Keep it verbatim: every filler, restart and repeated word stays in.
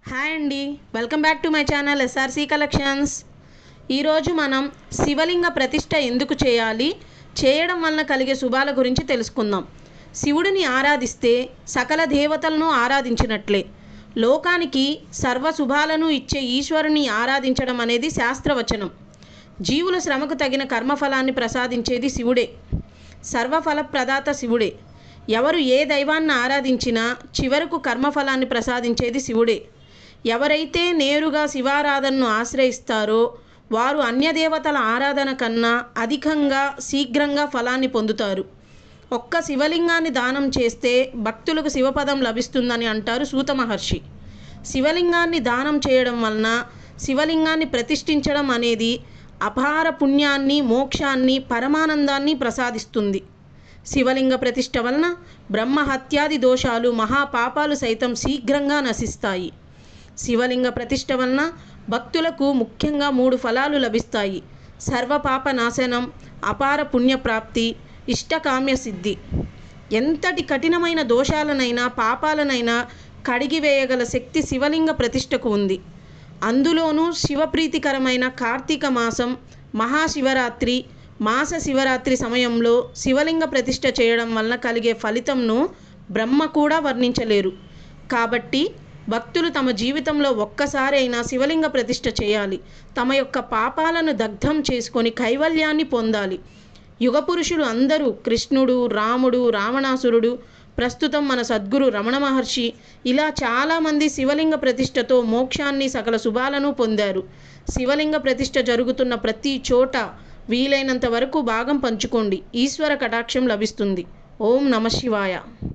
Hi అండి, welcome back to my channel SRC collections. ఈరోజు మనం శివలింగ ప్రతిష్ట ఎందుకు చేయాలి, చేయడం వలన కలిగే శుభాల గురించి తెలుసుకుందాం. శివుడిని ఆరాధిస్తే సకల దేవతలను ఆరాధించినట్లే. లోకానికి సర్వ శుభాలను ఇచ్చే ఈశ్వరుని ఆరాధించడం అనేది శాస్త్రవచనం. జీవుల శ్రమకు తగిన కర్మఫలాన్ని ప్రసాదించేది శివుడే. సర్వఫల ప్రదాత శివుడే. ఎవరు ఏ దైవాన్ని ఆరాధించినా చివరకు కర్మఫలాన్ని ప్రసాదించేది శివుడే. ఎవరైతే నేరుగా శివారాధనను ఆశ్రయిస్తారో వారు అన్యదేవతల ఆరాధన కన్నా అధికంగా శీఘ్రంగా ఫలాన్ని పొందుతారు. ఒక్క శివలింగాన్ని దానం చేస్తే భక్తులకు శివపదం లభిస్తుందని అంటారు సూత మహర్షి. శివలింగాన్ని దానం చేయడం వలన, శివలింగాన్ని ప్రతిష్ఠించడం అనేది అపార పుణ్యాన్ని, మోక్షాన్ని, పరమానందాన్ని ప్రసాదిస్తుంది. శివలింగ ప్రతిష్ఠ వలన బ్రహ్మహత్యాది దోషాలు, మహాపాపాలు సైతం శీఘ్రంగా నశిస్తాయి. శివలింగ ప్రతిష్ఠ వలన భక్తులకు ముఖ్యంగా మూడు ఫలాలు లభిస్తాయి: సర్వపాప నాశనం, అపార పుణ్యప్రాప్తి, ఇష్టకామ్య సిద్ధి. ఎంతటి కఠినమైన దోషాలనైనా పాపాలనైనా కడిగివేయగల శక్తి శివలింగ ప్రతిష్ఠకు ఉంది. అందులోనూ శివప్రీతికరమైన కార్తీక మాసం, మహాశివరాత్రి, మాస శివరాత్రి సమయంలో శివలింగ ప్రతిష్ఠ చేయడం వలన కలిగే ఫలితంను బ్రహ్మ కూడా వర్ణించలేరు. కాబట్టి భక్తులు తమ జీవితంలో ఒక్కసారి అయినా శివలింగ ప్రతిష్ఠ చేయాలి. తమ యొక్క పాపాలను దగ్ధం చేసుకొని కైవల్యాన్ని పొందాలి. యుగపురుషులు అందరూ కృష్ణుడు, రాముడు, రావణాసురుడు, ప్రస్తుతం మన సద్గురు రమణ మహర్షి, ఇలా చాలామంది శివలింగ ప్రతిష్ఠతో మోక్షాన్ని, సకల శుభాలను పొందారు. శివలింగ ప్రతిష్ఠ జరుగుతున్న ప్రతి చోట వీలైనంత వరకు భాగం పంచుకోండి. ఈశ్వర కటాక్షం లభిస్తుంది. ఓం నమ శివాయ.